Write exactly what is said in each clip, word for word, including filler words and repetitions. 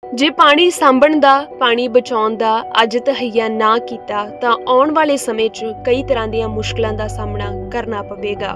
ਜੇ ਪਾਣੀ ਸਾਂਭਣ ਦਾ, ਪਾਣੀ ਬਚਾਉਣ ਦਾ ਅੱਜ ਤਹੱਈਆ ਨਾ ਕੀਤਾ ਤਾਂ ਆਉਣ ਵਾਲੇ ਸਮੇਂ 'ਚ ਕਈ ਤਰ੍ਹਾਂ ਦੀਆਂ ਮੁਸ਼ਕਲਾਂ ਦਾ ਸਾਹਮਣਾ ਕਰਨਾ ਪਵੇਗਾ।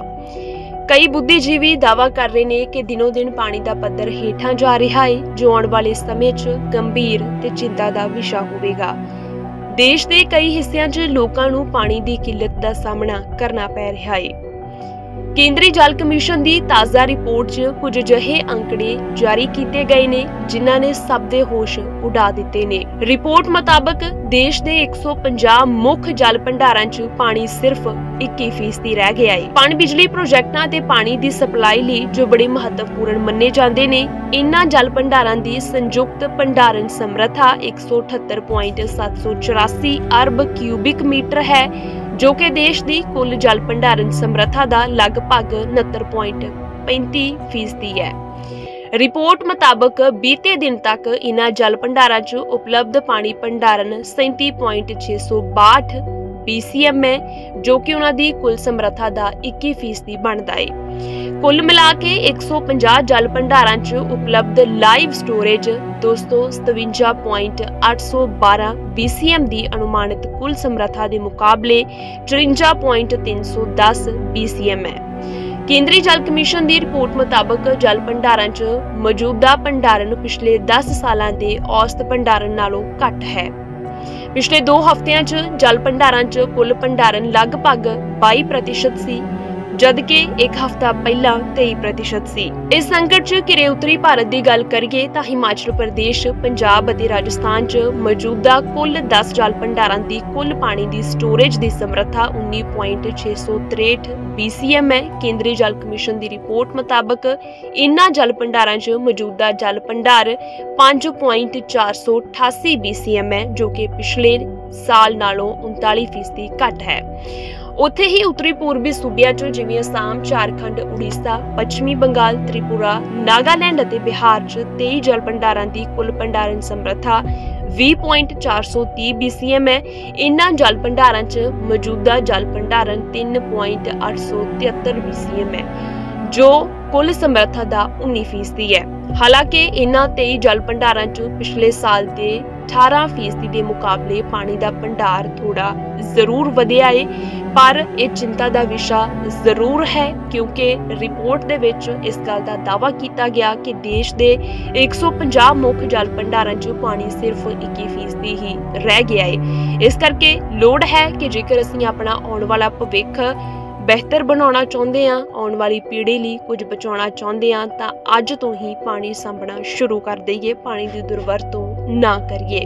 ਕਈ ਬੁੱਧੀਜੀਵੀ ਦਾਅਵਾ ਕਰ ਰਹੇ ਨੇ ਕਿ ਦਿਨੋਂ ਦਿਨ ਪਾਣੀ ਦਾ ਪੱਧਰ ਹੇਠਾਂ ਜਾ ਰਿਹਾ ਹੈ, ਜੋ ਆਉਣ ਵਾਲੇ ਸਮੇਂ 'ਚ ਗੰਭੀਰ ਤੇ ਚਿੰਤਾ ਦਾ ਵਿਸ਼ਾ ਹੋਵੇਗਾ। ਦੇਸ਼ ਦੇ ਕਈ ਹਿੱਸਿਆਂ 'ਚ ਲੋਕਾਂ ਨੂੰ ਪਾਣੀ ਦੀ ਕਿੱਲਤ ਦਾ ਸਾਹਮਣਾ ਕਰਨਾ ਪੈ ਰਿਹਾ ਹੈ। ਕੇਂਦਰੀ ਜਲ ਕਮਿਸ਼ਨ ਦੀ ਤਾਜ਼ਾ ਰਿਪੋਰਟ 'ਚ ਕੁਝ ਅਜਿਹੇ ਅੰਕੜੇ ਜਾਰੀ ਕੀਤੇ ਗਏ ਨੇ ਜਿਨ੍ਹਾਂ ਨੇ ਸਭ ਦੇ ਹੋਸ਼ ਉਡਾ ਦਿੱਤੇ ਨੇ। ਰਿਪੋਰਟ ਮੁਤਾਬਕ ਦੇਸ਼ ਦੇ ਇੱਕ ਸੌ ਪੰਜਾਹ ਮੁੱਖ ਜਲ ਭੰਡਾਰਾਂ 'ਚ ਪਾਣੀ ਸਿਰਫ ਇੱਕੀ ਫੀਸਦੀ ਰਹਿ ਗਿਆ ਹੈ। ਪਣ ਬਿਜਲੀ ਪ੍ਰੋਜੈਕਟਾਂ ਤੇ ਪਾਣੀ ਦੀ ਸਪਲਾਈ ਲਈ ਜੋ ਬੜੇ ਮਹੱਤਵਪੂਰਨ ਮੰਨੇ ਜਾਂਦੇ ਨੇ, ਇਨ੍ਹਾਂ ਜਲ ਭੰਡਾਰਾਂ ਦੀ ਸੰਯੁਕਤ ਭੰਡਾਰਨ ਸਮਰੱਥਾ ਇੱਕ ਸੌ ਅਠੱਤਰ ਪੁਆਇੰਟ ਸੱਤ ਸੌ ਚੁਰਾਸੀ ਅਰਬ ਕਿਊਬਿਕ ਮੀਟਰ ਹੈ, ਜੋ ਕਿ ਦੇਸ਼ ਦੀ ਕੁੱਲ ਜਲ ਭੰਡਾਰਨ ਸਮਰੱਥਾ ਦਾ ਲਗਭਗ ਉਨੱਤਰ ਪੁਆਇੰਟ ਪੈਂਤੀ ਫੀਸਦੀ ਹੈ। ਰਿਪੋਰਟ ਮੁਤਾਬਕ ਬੀਤੇ ਦਿਨ ਤੱਕ ਇਨ੍ਹਾਂ ਜਲ ਭੰਡਾਰਾਂ 'ਚ ਉਪਲਬਧ ਪਾਣੀ ਭੰਡਾਰਨ ਸੈਂਤੀ ਪੁਆਇੰਟ ਛੇ ਸੌ ਬਾਹਠ ਬੀ ਸੀ ਐਮ ਹੈ, ਜੋ ਕਿ ਉਹਨਾਂ ਦੀ ਕੁੱਲ ਸਮਰੱਥਾ ਦਾ ਇੱਕੀ ਫੀਸਦੀ ਬਣਦਾ ਹੈ। ਕੁੱਲ ਮਿਲਾ ਕੇ ਇੱਕ ਸੌ ਪੰਜਾਹ ਜਲ ਭੰਡਾਰਾਂ 'ਚ ਉਪਲਬਧ ਲਾਈਵ ਸਟੋਰੇਜ ਦੋ ਸੌ ਸਤਵੰਜਾ ਪੁਆਇੰਟ ਅੱਠ ਸੌ ਬਾਰਾਂ ਬੀ ਸੀ ਐਮ ਦੀ ਅਨੁਮਾਨਿਤ ਕੁੱਲ ਸਮਰੱਥਾ ਦੇ ਮੁਕਾਬਲੇ ਚੁਰੰਜਾ ਪੁਆਇੰਟ ਤਿੰਨ ਸੌ ਦਸ ਬੀ ਸੀ ਐਮ ਹੈ। ਕੇਂਦਰੀ ਜਲ ਕਮਿਸ਼ਨ ਦੀ ਰਿਪੋਰਟ ਮੁਤਾਬਕ ਜਲ ਭੰਡਾਰਾਂ 'ਚ ਮੌਜੂਦਾ ਭੰਡਾਰਨ ਪਿਛਲੇ ਦਸ ਸਾਲਾਂ ਦੇ ਔਸਤ ਭੰਡਾਰਨ ਨਾਲੋਂ ਘੱਟ ਹੈ। ਪਿਛਲੇ ਦੋ ਹਫ਼ਤਿਆਂ 'ਚ ਜਲ ਭੰਡਾਰਾਂ 'ਚ ਕੁੱਲ ਭੰਡਾਰਨ ਲਗਭਗ ਬਾਈ ਪ੍ਰਤੀਸ਼ਤ ਸੀ, ਜਦਕਿ ਇੱਕ ਹਫ਼ਤਾ ਪਹਿਲਾਂ ਤੇਈ ਪ੍ਰਤੀਸ਼ਤ ਸੀ। ਇਸ ਸੰਕਟ 'ਚ ਘਿਰੇ ਉੱਤਰੀ ਭਾਰਤ ਦੀ ਗੱਲ ਕਰੀਏ ਤਾਂ ਹਿਮਾਚਲ ਪ੍ਰਦੇਸ਼, ਪੰਜਾਬ ਅਤੇ ਰਾਜਸਥਾਨ 'ਚ ਮੌਜੂਦਾ ਕੁੱਲ ਦਸ ਜਲ ਭੰਡਾਰਾਂ ਦੀ ਕੁੱਲ ਪਾਣੀ ਦੀ ਸਟੋਰੇਜ ਦੀ ਸਮਰੱਥਾ ਉੱਨੀ ਪੁਆਇੰਟ ਛੇ ਸੌ ਤਰੇਹਠ ਬੀ ਸੀ ਐਮ ਹੈ। ਕੇਂਦਰੀ ਜਲ ਕਮਿਸ਼ਨ ਦੀ ਰਿਪੋਰਟ ਮੁਤਾਬਕ ਇਨ੍ਹਾਂ ਜਲ ਭੰਡਾਰਾਂ 'ਚ ਮੌਜੂਦਾ ਜਲ ਭੰਡਾਰ ਪੰਜ ਪੁਆਇੰਟ ਚਾਰ ਸੌ ਅਠਾਸੀ ਬੀ ਸੀ ਐਮ ਹੈ, ਜੋ ਕਿ ਪਿਛਲੇ ਸਾਲ ਨਾਲੋਂ ਉਨਤਾਲੀ ਫੀਸਦੀ ਘੱਟ ਹੈ। ਉੱਥੇ ਹੀ ਉੱਤਰੀ ਪੂਰਬੀ ਸੂਬਿਆਂ 'ਚ ਜਿਵੇਂ ਅਸਾਮ, ਝਾਰਖੰਡ, ਉੜੀਸਾ, ਪੱਛਮੀ ਬੰਗਾਲ, ਤ੍ਰਿਪੁਰਾ, ਨਾਗਾਲੈਂਡ ਅਤੇ ਬਿਹਾਰ 'ਚ ਤੇਈ ਜਲ ਭੰਡਾਰਾਂ ਦੀ ਕੁੱਲ ਭੰਡਾਰਨ ਸਮਰੱਥਾ ਵੀਹ ਪੁਆਇੰਟ ਚਾਰ ਸੌ ਤੀਹ ਬੀ ਸੀ ਐਮ ਹੈ। ਇਨ੍ਹਾਂ ਜਲ ਭੰਡਾਰਾਂ 'ਚ ਮੌਜੂਦਾ ਜਲ ਭੰਡਾਰਨ ਤਿੰਨ ਪੁਆਇੰਟ ਅੱਠ ਸੌ ਤਿਹੱਤਰ ਬੀ ਸੀ ਐਮ ਹੈ, ਜੋ ਕੁੱਲ ਸਮਰੱਥਾ ਦਾ ਉੱਨੀ ਫੀਸਦੀ ਹੈ। ਹਾਲਾਂਕਿ ਇਨ੍ਹਾਂ ਤੇਈ ਜਲ ਭੰਡਾਰਾਂ 'ਚ ਪਿਛਲੇ ਸਾਲ ਦੇ ਅਠਾਰਾਂ ਫੀਸਦੀ ਦੇ ਮੁਕਾਬਲੇ ਪਾਣੀ ਦਾ ਭੰਡਾਰ ਥੋੜਾ ਜ਼ਰੂਰ ਵਧਿਆ ਹੈ, ਪਰ ਇਹ ਚਿੰਤਾ ਦਾ ਵਿਸ਼ਾ ਜ਼ਰੂਰ ਹੈ, ਕਿਉਂਕਿ ਰਿਪੋਰਟ ਦੇ ਵਿੱਚ ਇਸ ਗੱਲ ਦਾ ਦਾਅਵਾ ਕੀਤਾ ਗਿਆ ਕਿ ਦੇਸ਼ ਦੇ ਇੱਕ ਸੌ ਪੰਜਾਹ ਮੁੱਖ ਜਲ ਭੰਡਾਰਾਂ 'ਚ ਪਾਣੀ ਸਿਰਫ ਇੱਕੀ ਫੀਸਦੀ ਹੀ ਰਹਿ ਗਿਆ ਹੈ। ਇਸ ਕਰਕੇ ਲੋੜ ਹੈ ਕਿ ਜੇਕਰ ਅਸੀਂ ਆਪਣਾ ਆਉਣ ਵਾਲਾ ਭਵਿੱਖ ਬਿਹਤਰ ਬਣਾਉਣਾ ਚਾਹੁੰਦੇ ਹਾਂ, ਆਉਣ ਵਾਲੀ ਪੀੜ੍ਹੀ ਲਈ ਕੁਝ ਬਚਾਉਣਾ ਚਾਹੁੰਦੇ ਹਾਂ, ਤਾਂ ਅੱਜ ਤੋਂ ਹੀ ਪਾਣੀ ਸਾਂਭਣਾ ਸ਼ੁਰੂ ਕਰ ਦਈਏ, ਪਾਣੀ ਦੀ ਦੁਰਵਰਤੋਂ ਨਾ ਕਰੀਏ।